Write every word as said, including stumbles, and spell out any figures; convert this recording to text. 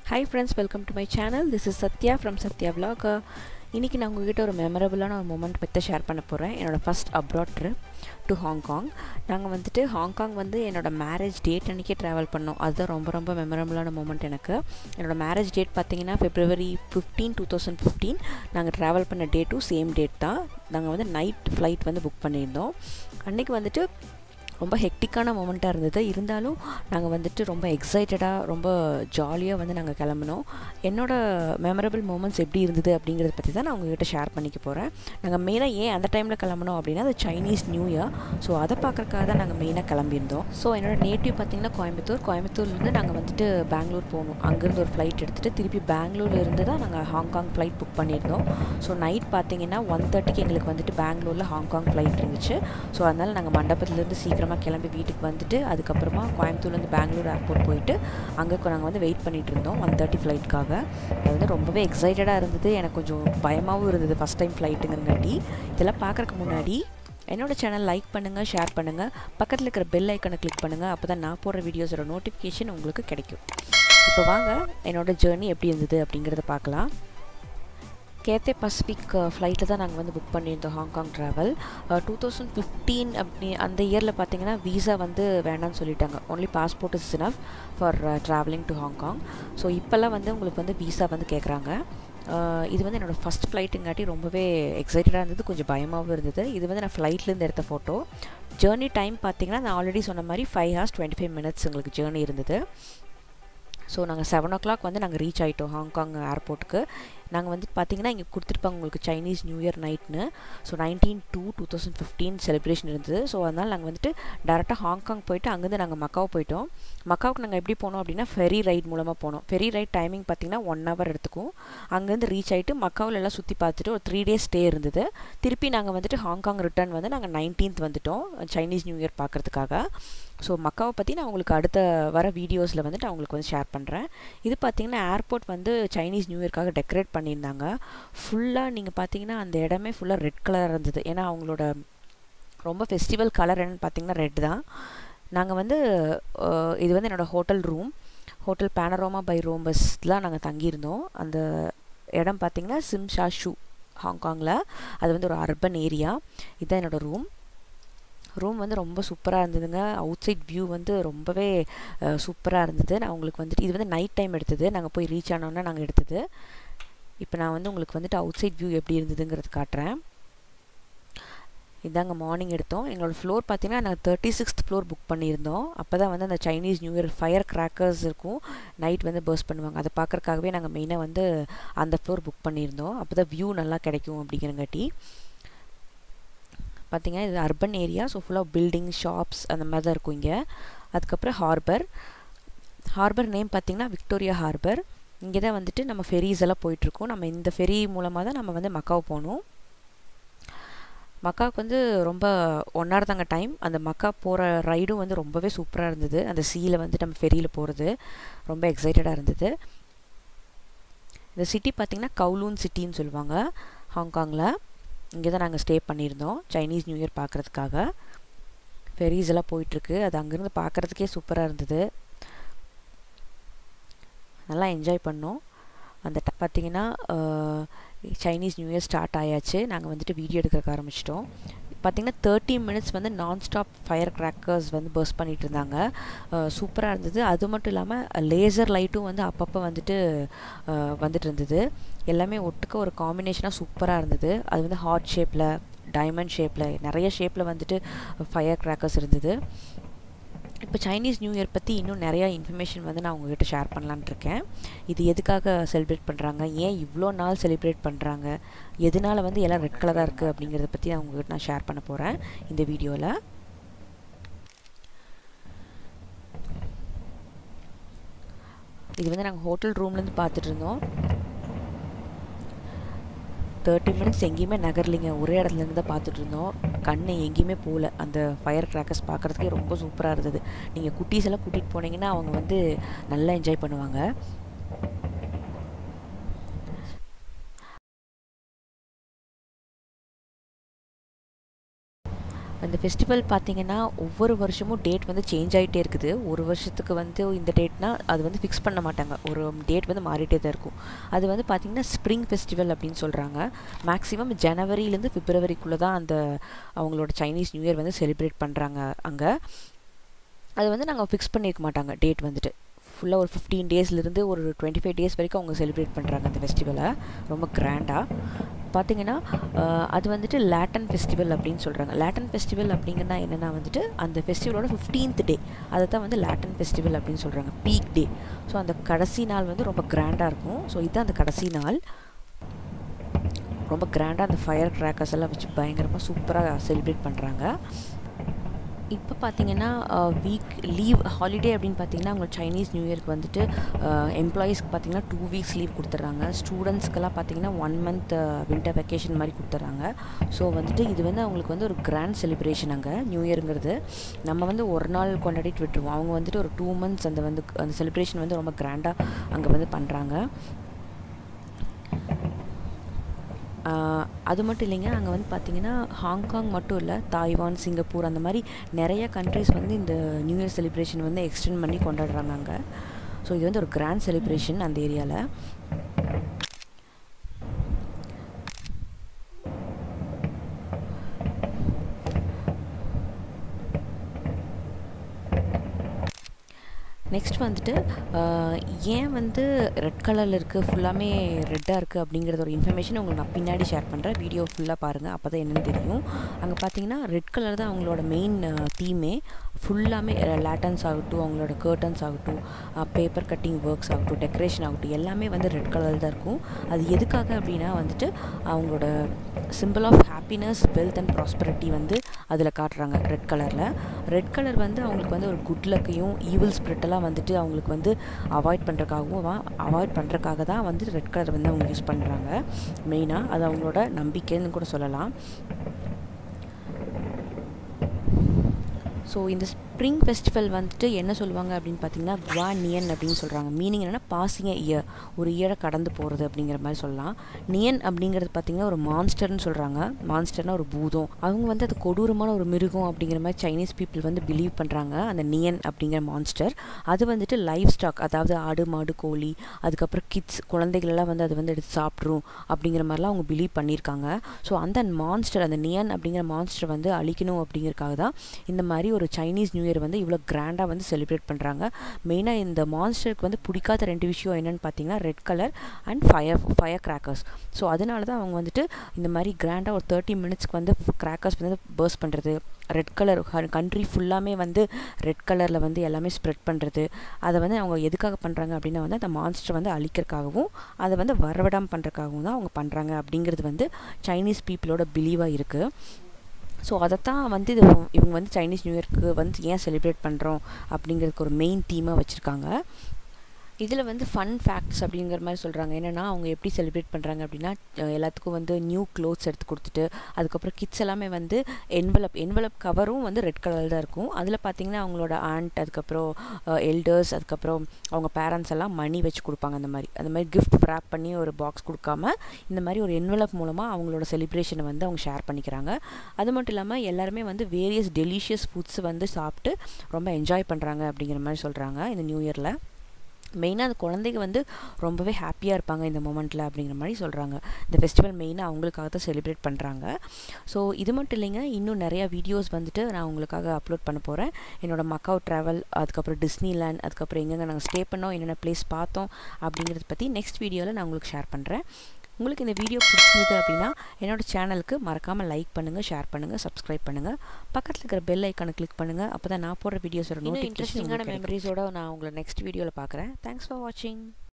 Hi friends, welcome to my channel. This is Satya from Satya Vlog. இன்னைக்கு நான் உங்ககிட்ட ஒரு மெமரபிளான ஒரு மொமெண்ட் பற்றி ஷேர் பண்ண போகிறேன். என்னோட first abroad trip to Hong Kong. நாங்கள் வந்துட்டு ஹாங்காங் வந்து என்னோட மேரேஜ் டேட் அன்றைக்கே ட்ராவல் பண்ணோம். அதுதான் ரொம்ப ரொம்ப மெமரபிளான மொமெண்ட் எனக்கு. என்னோட மேரேஜ் டேட் பார்த்தீங்கன்னா February fifteen two thousand fifteen நாங்கள் ட்ராவல் பண்ண டேட்டும் சேம் டேட் தான். நாங்கள் வந்து நைட் ஃப்ளைட் வந்து புக் பண்ணியிருந்தோம். அன்றைக்கி வந்துட்டு ரொம்ப ஹெக்டிக்கான மொமெண்ட்டாக இருந்தது. இருந்தாலும் நாங்கள் வந்துட்டு ரொம்ப எக்ஸைட்டடாக ரொம்ப ஜாலியாக வந்து நாங்கள் கிளம்பினோம். என்னோடய மெமரபிள் மூமெண்ட்ஸ் எப்படி இருந்தது அப்படிங்கிறத பற்றி தான் நான் உங்கள்கிட்ட ஷேர் பண்ணிக்க போகிறேன். நாங்கள் மெயினாக ஏன் அந்த டைமில் கிளம்பினோம் அப்படின்னா அது சைனீஸ் நியூ இயர். ஸோ அதை பார்க்குறக்காக தான் நாங்கள் மெயினாக கிளம்பியிருந்தோம். ஸோ என்னோடய நேட்டிவ் பார்த்திங்கன்னா கோயம்புத்தூர். கோயம்புத்தூர்லேருந்து நாங்கள் வந்துட்டு பெங்களூர் போகணும். அங்கேருந்து ஒரு ஃப்ளைட் எடுத்துகிட்டு திருப்பி பெங்களூர்லேருந்து தான் நாங்கள் ஹாங்காங் ஃப்ளைட் புக் பண்ணியிருந்தோம். ஸோ நைட் பார்த்திங்கன்னா ஒன் தேர்ட்டிக்கு எங்களுக்கு வந்துட்டு பெங்களூரில் ஹாங்காங் ஃப்ளைட் இருந்துச்சு. ஸோ அதனால் நாங்கள் மண்டபத்துலேருந்து சீக்கிரம் கிளம்பி வீட்டுக்கு வந்துட்டு அதுக்கப்புறமா கோயம்புத்தூர்லேருந்து பெங்களூர் ஏர்போர்ட் போயிட்டு அங்கே நாங்கள் வந்து வெயிட் பண்ணிகிட்டு இருந்தோம் ஒன் தேர்ட்டி ஃப்ளைட்டுக்காக. அது வந்து ரொம்பவே எக்ஸைட்டடாக இருந்தது. எனக்கு கொஞ்சம் பயமாகவும் இருந்தது ஃபஸ்ட் டைம் ஃப்ளைட்டுங்கிறங்காட்டி. இதெல்லாம் பார்க்குறக்கு முன்னாடி என்னோடய சேனல் லைக் பண்ணுங்கள், ஷேர் பண்ணுங்கள், பக்கத்தில் இருக்கிற பெல் ஐக்கனை கிளிக் பண்ணுங்கள். அப்போ தான் நான் போடுற வீடியோஸோட நோட்டிஃபிகேஷன் உங்களுக்கு கிடைக்கும். இப்போ வாங்க என்னோடய ஜேர்னி எப்படி இருந்தது அப்படிங்கிறத பார்க்கலாம். கேத்தே பசிபிக் ஃப்ளைட்டில் தான் நாங்கள் வந்து புக் பண்ணியிருந்தோம் Hong Kong travel. Two thousand fifteen அப்படி அந்த இயரில் பார்த்தீங்கன்னா வீசா வந்து வேண்டாம்னு சொல்லிட்டாங்க. Only passport is enough for travelling to Hong Kong. So இப்போல்லாம் வந்து உங்களுக்கு வந்து வீசா வந்து கேட்குறாங்க. இது வந்து என்னோடய ஃபஸ்ட் ஃப்ளைட்டுங்காட்டி ரொம்பவே எக்ஸைட்டடாக இருந்தது, கொஞ்சம் பயமாகவும் இருந்தது. இது வந்து நான் ஃப்ளைட்லேருந்து எடுத்த ஃபோட்டோ. ஜேர்னி டைம் பார்த்தீங்கன்னா நான் ஆல்ரெடி சொன்ன மாதிரி five hours twenty five minutes எங்களுக்கு ஜேர்னி இருந்தது. ஸோ நாங்கள் செவன் ஓ கிளாக் வந்து நாங்கள் ரீச் ஆகிட்டோம் ஹாங்காங் ஏர்போர்ட்டுக்கு. நாங்கள் வந்து பார்த்திங்கன்னா இங்கே கொடுத்துருப்பாங்க உங்களுக்கு சைனீஸ் நியூ இயர் நைட்னு. So nineteen two two thousand fifteen celebration இருந்தது. ஸோ அதனால் நாங்கள் வந்துட்டு டேரெக்டாக ஹாங்காங் போயிட்டு அங்கேருந்து நாங்கள் மக்காவ் போயிட்டோம். மக்காவுக்கு நாங்கள் எப்படி போனோம் அப்படின்னா ஃபெரி ரைட் மூலமாக போனோம். ஃபெரி ரைட் டைமிங் பார்த்திங்கன்னா ஒன் ஹவர் எடுத்துக்கும். அங்கேருந்து ரீச் ஆகிட்டு மக்காவில் எல்லாம் சுற்றி பார்த்துட்டு ஒரு த்ரீ டேஸ் ஸ்டே இருந்தது. திருப்பி நாங்கள் வந்துட்டு ஹாங்காங் ரிட்டர்ன் வந்து நாங்கள் நைன்டீன்த் வந்துட்டோம் சைனீஸ் நியூ இயர் பார்க்குறதுக்காக. ஸோ மக்காவை பற்றி நான் உங்களுக்கு அடுத்த வர வீடியோஸில் வந்துட்டு அவங்களுக்கு வந்து ஷேர் பண்ணுறேன். இது பார்த்திங்கன்னா ஏர்போர்ட் வந்து சைனீஸ் நியூ இயர்க்காக டெக்கரேட் பண்ணியிருந்தாங்க. ஃபுல்லாக நீங்கள் பார்த்தீங்கன்னா அந்த இடமே ஃபுல்லாக ரெட் கலர் இருந்தது. ஏன்னா அவங்களோட ரொம்ப ஃபெஸ்டிவல் கலர் என்னென்னு பார்த்தீங்கன்னா ரெட் தான். நாங்கள் வந்து இது வந்து என்னோடய hotel room, hotel Panorama by ரோம்பஸ்லாம் நாங்கள் தங்கியிருந்தோம். அந்த இடம் பார்த்திங்கன்னா சிம்ஷா ஷூ ஹாங்காங்கில். அது வந்து ஒரு அர்பன் ஏரியா. இதுதான் என்னோடய ரூம். ரூம் வந்து ரொம்ப சூப்பராக இருந்ததுங்க. அவுட் சைட் வியூ வந்து ரொம்பவே சூப்பராக இருந்தது. நான் உங்களுக்கு வந்துட்டு இது வந்து நைட் டைம் எடுத்தது. நாங்கள் போய் ரீச் ஆனோன்னா நாங்கள் எடுத்தது. இப்போ நான் வந்து உங்களுக்கு வந்துட்டு அவுட் சைட் வியூ எப்படி இருந்ததுங்கிறது காட்டுறேன். இதாங்க மார்னிங் எடுத்தோம். எங்களோட ஃப்ளோர் பார்த்தீங்கன்னா நாங்கள் தேர்ட்டி சிக்ஸ்த் ஃப்ளோர் புக் பண்ணியிருந்தோம். அப்போ தான் வந்து அந்த Chinese new year fire crackers இருக்கும், நைட் வந்து பர்ஸ்ட் பண்ணுவாங்க. அதை பார்க்குறக்காகவே நாங்கள் மெயினாக வந்து அந்த ஃப்ளோர் புக் பண்ணியிருந்தோம். அப்போ தான் வியூ நல்லா கிடைக்கும் அப்படிங்கிறங்காட்டி. பார்த்திங்கன்னா இது அர்பன் ஏரியா. ஸோ ஃபுல்லாக பில்டிங் ஷாப்ஸ் அந்த மாதிரி தான் இருக்கும் இங்கே. அதுக்கப்புறம் ஹார்பர். ஹார்பர் நேம் பார்த்திங்கன்னா விக்டோரியா ஹார்பர். இங்கே தான் வந்துட்டு நம்ம ஃபெரிஸ் எல்லாம் போயிட்டுருக்கோம். நம்ம இந்த ஃபெரி மூலமாக தான் நம்ம வந்து மக்காவ் போகணும். மக்காவுக்கு வந்து ரொம்ப ஒன் ஹவர் தாங்க டைம். அந்த மக்கா போகிற ரைடும் வந்து ரொம்பவே சூப்பராக இருந்தது. அந்த சீயில் வந்து நம்ம ஃபெரியில் போகிறது ரொம்ப எக்ஸைட்டடாக இருந்தது. இந்த சிட்டி பார்த்திங்கன்னா கவுலூன் சிட்டின்னு சொல்லுவாங்க ஹாங்காங்கில். இங்கே தான் நாங்கள் ஸ்டே பண்ணியிருந்தோம் சைனீஸ் நியூ இயர் பார்க்குறதுக்காக. ஃபெரிஸ் எல்லாம் போயிட்டுருக்கு. அது அங்கேருந்து பார்க்குறதுக்கே சூப்பராக இருந்தது. நல்லா என்ஜாய் பண்ணோம். அந்த பார்த்திங்கன்னா சைனீஸ் நியூ இயர் ஸ்டார்ட் ஆயாச்சு. நாங்கள் வந்துட்டு வீடியோ எடுக்கிறக்க ஆரம்பிச்சிட்டோம். பார்த்திங்கன்னா தேர்ட்டி மினிட்ஸ் வந்து நான் ஸ்டாப் ஃபயர் கிராக்கர்ஸ் வந்து பர்ஸ்ட் பண்ணிகிட்டு இருந்தாங்க. சூப்பராக இருந்தது. அது மட்டும் இல்லாமல் லேசர் லைட்டும் வந்து அப்பப்போ வந்துட்டு வந்துட்டு இருந்தது. எல்லாமே ஒட்டுக்க ஒரு காம்பினேஷனாக சூப்பராக இருந்தது. அது வந்து ஹார்ட் ஷேப்பில், டைமண்ட் ஷேப்பில், நிறைய ஷேப்பில் வந்துட்டு ஃபயர் கிராக்கர்ஸ் இருந்தது. இப்போ சைனீஸ் நியூ இயர் பற்றி இன்னும் நிறையா இன்ஃபர்மேஷன் வந்து நான் உங்கள்கிட்ட ஷேர் பண்ணலான்னு இருக்கேன். இது எதுக்காக செலிப்ரேட் பண்ணுறாங்க, ஏன் இவ்வளோ நாள் செலிப்ரேட் பண்ணுறாங்க, எதனால் வந்து எல்லாம் ரெட் கலராக இருக்குது அப்படிங்கிறத பற்றி நான் உங்கள்கிட்ட நான் ஷேர் பண்ண போகிறேன் இந்த வீடியோவில். இது வந்து நாங்கள் ஹோட்டல் ரூம்லேருந்து பார்த்துட்டு இருந்தோம். தேர்ட்டி மினிட்ஸ் எங்கேயுமே நகரலிங்க, ஒரே இடத்துலேருந்து தான் பார்த்துட்டு இருந்தோம். கண் எங்கேயுமே போகல. அந்த ஃபயர் கிராக்கர்ஸ் பார்க்குறதுக்கே ரொம்ப சூப்பராக இருந்தது. நீங்கள் குட்டீஸ் எல்லாம் கூட்டிகிட்டு போனீங்கன்னா அவங்க வந்து நல்லா என்ஜாய் பண்ணுவாங்க. அந்த இந்த ஃபெஸ்டிவல் பார்த்திங்கன்னா ஒவ்வொரு வருஷமும் டேட் வந்து சேஞ்ச் ஆகிட்டே இருக்குது. ஒரு வருஷத்துக்கு வந்து இந்த டேட்னா அது வந்து ஃபிக்ஸ் பண்ண மாட்டாங்க, ஒரு டேட் வந்து மாறிட்டே தான் இருக்கும். அது வந்து பார்த்திங்கன்னா ஸ்ப்ரிங் ஃபெஸ்டிவல் அப்படின்னு சொல்கிறாங்க. மேக்ஸிமம் ஜனவரியிலேருந்து பிப்ரவரிக்குள்ளே தான் அந்த அவங்களோட சைனீஸ் நியூ இயர் வந்து செலிப்ரேட் பண்ணுறாங்க. அங்கே அது வந்து நாங்கள் ஃபிக்ஸ் பண்ணியிருக்க மாட்டாங்க டேட் வந்துட்டு. ஃபுல்லாக ஒரு ஃபிஃப்டீன் டேஸ்லேருந்து ஒரு டுவெண்ட்டி ஃபைவ் டேஸ் வரைக்கும் அவங்க செலிப்ரேட் பண்ணுறாங்க அந்த ஃபெஸ்டிவலை ரொம்ப கிராண்டாக. பார்த்திங்கன்னா அது வந்துட்டு லேட்டன் ஃபெஸ்டிவல் அப்படின்னு சொல்கிறாங்க. லேட்டன் ஃபெஸ்டிவல் அப்படிங்கன்னா என்னென்னா வந்துட்டு அந்த ஃபெஸ்டிவலோட ஃபிஃப்டீன்த் டே, அதை தான் வந்து லேட்டன் ஃபெஸ்டிவல் அப்படின்னு சொல்கிறாங்க, பீக் டே. ஸோ அந்த கடைசி நாள் வந்து ரொம்ப கிராண்டாக இருக்கும். ஸோ இதுதான் அந்த கடைசி நாள். ரொம்ப கிராண்டாக அந்த ஃபயர் கிராக்கர்ஸ் எல்லாம் வச்சு பயங்கரமாக சூப்பராக செலிப்ரேட் பண்ணுறாங்க. இப்போ பார்த்திங்கன்னா வீக் லீவ் ஹாலிடே அப்படின்னு பார்த்திங்கன்னா அவங்க சைனீஸ் நியூ இயர்க்கு வந்துட்டு எம்ப்ளாயீஸ்க்கு பார்த்திங்கன்னா டூ வீக்ஸ் லீவ் கொடுத்துட்றாங்க. ஸ்டூடெண்ட்ஸ்க்கெல்லாம் பார்த்திங்கன்னா ஒன் மந்த் வின்டர் வெக்கேஷன் மாதிரி கொடுத்துட்றாங்க. ஸோ வந்துட்டு இது வந்து அவங்களுக்கு வந்து ஒரு கிராண்ட் செலிப்ரேஷன். அங்கே நியூ இயருங்கிறது நம்ம வந்து ஒரு நாள் கொண்டாடிட்டு விட்டுருவோம். அவங்க வந்துட்டு ஒரு டூ மந்த்ஸ் அந்த வந்து அந்த செலிப்ரேஷன் வந்து ரொம்ப கிராண்டாக அங்கே வந்து பண்ணுறாங்க. அது மட்டும் இல்லைங்க, அங்கே வந்து பார்த்திங்கன்னா ஹாங்காங் மட்டும் இல்லை, தாய்வான், சிங்கப்பூர் அந்த மாதிரி நிறைய கண்ட்ரிஸ் வந்து இந்த நியூ இயர் செலிப்ரேஷன் வந்து எக்ஸ்டெண்ட் பண்ணி கொண்டாடுறாங்க அங்கே. ஸோ இது வந்து ஒரு கிராண்ட் செலிப்ரேஷன் அந்த ஏரியாவில். நெக்ஸ்ட் வந்துட்டு ஏன் வந்து ரெட் கலரில் இருக்குது, ஃபுல்லாமே ரெட்டாக இருக்குது அப்படிங்கிறத ஒரு இன்ஃபர்மேஷன் உங்களுக்கு நான் பின்னாடி ஷேர் பண்ணுறேன். வீடியோ ஃபுல்லாக பாருங்கள், அப்போ தான் என்னென்னு தெரியும். அங்கே பார்த்தீங்கன்னா ரெட் கலர் தான் அவங்களோட மெயின் தீமே. ஃபுல்லாமே லேட்டன்ஸ் ஆகட்டும், அவங்களோட கர்டன்ஸ் ஆகட்டும், பேப்பர் கட்டிங் ஒர்க்ஸ் ஆகட்டும், டெக்கரேஷன் ஆகட்டும், எல்லாமே வந்து ரெட் கலர் தான் இருக்கும். அது எதுக்காக அப்படின்னா வந்துட்டு அவங்களோட symbol of happiness, wealth and prosperity வந்து அதில் காட்டுறாங்க ரெட் கலரில். ரெட் கலர் வந்து அவங்களுக்கு வந்து ஒரு குட் லக்கையும் ஈவில் ஸ்பிரிட்டெல்லாம் வந்துட்டு அவங்களுக்கு வந்து அவாய்ட் பண்ணுறக்காகவும் அவாய்ட் பண்ணுறக்காக தான் வந்து ரெட் கலர் வந்து அவங்க யூஸ் பண்ணுறாங்க மெயினாக. அது அவங்களோட நம்பிக்கைன்னு கூட சொல்லலாம். ஸோ இந்த ஸ்ப்ரிங் ஃபெஸ்டிவல் வந்துட்டு என்ன சொல்லுவாங்க அப்படின்னு பார்த்தீங்கன்னா குவா நியன் அப்படின்னு சொல்கிறாங்க. மீனிங் என்னென்னா பாசிங் எ இயர், ஒரு இயரை கடந்து போகிறது அப்படிங்கிற மாதிரி சொல்லலாம். நியன் அப்படிங்கிறது பார்த்திங்கன்னா ஒரு மான்ஸ்டர்னு சொல்கிறாங்க. மான்ஸ்டர்னால் ஒரு பூதம். அவங்க வந்து அது கொடூரமான ஒரு மிருகம் அப்படிங்கிற மாதிரி சைனீஸ் பீப்புள் வந்து பிலீவ் பண்ணுறாங்க. அந்த நியன் அப்படிங்கிற மான்ஸ்டர் அது வந்துட்டு லைவ் ஸ்டாக், அதாவது ஆடு, மாடு, கோழி, அதுக்கப்புறம் கிட்ஸ், குழந்தைகளெல்லாம் வந்து அது வந்து எடுத்து சாப்பிட்ரும் அப்படிங்கிற மாதிரிலாம் அவங்க பிலீவ் பண்ணியிருக்காங்க. ஸோ அந்த மான்ஸ்டர், அந்த நியன் அப்படிங்கிற மான்ஸ்டர் வந்து அழிக்கணும் அப்படிங்கிறதுக்காக தான் இந்த மாதிரி ஒரு சைனீஸ் நியூ இயர் வந்து இவ்வளோ கிராண்டாக வந்து செலிப்ரேட் பண்ணுறாங்க. மெயினாக இந்த மான்ஸ்டருக்கு வந்து பிடிக்காத ரெண்டு விஷயம் என்னென்னு பார்த்தீங்கன்னா red colour and fire fire crackers. So அதனால தான் அவங்க வந்துட்டு இந்த மாதிரி கிராண்டாக ஒரு தேர்ட்டி மினிட்ஸ்க்கு வந்து கிராக்கர்ஸ் வந்து பர்ஸ்ட் பண்ணுறது, ரெட் கலர் கண்ட்ரி ஃபுல்லாமே வந்து ரெட் கலரில் வந்து எல்லாமே ஸ்ப்ரெட் பண்ணுறது, அதை வந்து அவங்க எதுக்காக பண்ணுறாங்க அப்படின்னா வந்து அந்த மான்ஸ்டர் வந்து அழிக்கிறதுக்காகவும் அதை வந்து வரவிடாமல் பண்ணுறதுக்காகவும் தான் அவங்க பண்ணுறாங்க அப்படிங்கிறது வந்து சைனீஸ் பீப்புளோட பிலீவாக இருக்குது. ஸோ அதைத்தான் வந்து இது இவங்க வந்து சைனீஸ் நியூ இயர்க்கு வந்து ஏன் செலிப்ரேட் பண்ணுறோம் அப்படிங்கிறதுக்கு ஒரு மெயின் தீமாக வச்சுருக்காங்க. இதில் வந்து ஃபன் ஃபேக்ட்ஸ் அப்படிங்கிற மாதிரி சொல்கிறாங்க. என்னென்னா அவங்க எப்படி செலிப்ரேட் பண்ணுறாங்க அப்படின்னா எல்லாத்துக்கும் வந்து நியூ க்ளோத்ஸ் எடுத்து கொடுத்துட்டு, அதுக்கப்புறம் கிட்ஸ் எல்லாமே வந்து என்வலப் என்வலப் கவரும் வந்து ரெட் கலரில் தான் இருக்கும். அதில் பார்த்திங்கன்னா அவங்களோட ஆண்ட், அதுக்கப்புறம் எல்டர்ஸ், அதுக்கப்புறம் அவங்க பேரண்ட்ஸ் எல்லாம் மணி வச்சு கொடுப்பாங்க. அந்த மாதிரி அந்த மாதிரி கிஃப்ட் ரேப் பண்ணி ஒரு பாக்ஸ் கொடுக்காம இந்த மாதிரி ஒரு என்வலப் மூலமாக அவங்களோட செலிப்ரேஷனை வந்து அவங்க ஷேர் பண்ணிக்கிறாங்க. அது மட்டும் இல்லாமல் எல்லாருமே வந்து வேரியஸ் டெலிஷியஸ் ஃபுட்ஸ் வந்து சாப்பிட்டு ரொம்ப என்ஜாய் பண்ணுறாங்க அப்படிங்கிற மாதிரி சொல்கிறாங்க இந்த நியூ இயரில். மெயினாக அந்த குழந்தைங்க வந்து ரொம்பவே ஹாப்பியாக இருப்பாங்க இந்த மொமெண்ட்டில் அப்படிங்கிற மாதிரி சொல்கிறாங்க. இந்த ஃபெஸ்டிவல் மெயினாக அவங்களுக்காக தான் செலிப்ரேட் பண்ணுறாங்க. ஸோ இது மட்டும் இல்லைங்க, இன்னும் நிறையா வீடியோஸ் வந்துட்டு நான் உங்களுக்காக அப்லோட் பண்ண போகிறேன். என்னோடய மக்காவ் ட்ராவல், அதுக்கப்புறம் டிஸ்னிலேண்ட், அதுக்கப்புறம் எங்கெங்கே நாங்கள் ஸ்டே பண்ணோம், என்னென்ன பிளேஸ் பார்த்தோம் அப்படிங்கிறத பற்றி நெக்ஸ்ட் வீடியோவில் நான் உங்களுக்கு ஷேர் பண்ணுறேன். உங்களுக்கு இந்த வீடியோ பிடிச்சிருந்தது அப்படின்னா என்னோடய சேனலுக்கு மறக்காமல் லைக் பண்ணுங்கள், ஷேர் பண்ணுங்கள், சப்ஸ்கிரைப் பண்ணுங்கள். பக்கத்தில் இருக்கிற பெல் ஐக்கானை கிளிக் பண்ணுங்கள். அப்போ தான் நான் போடுற வீடியோஸோட நோட்டிஃபிகேஷன், இன்ட்ரெஸ்டிங்கான மெமரிஸோட நான் உங்களை நெக்ஸ்ட் வீடியோவில் பார்க்குறேன். தேங்க்ஸ் ஃபார் வாட்சிங்.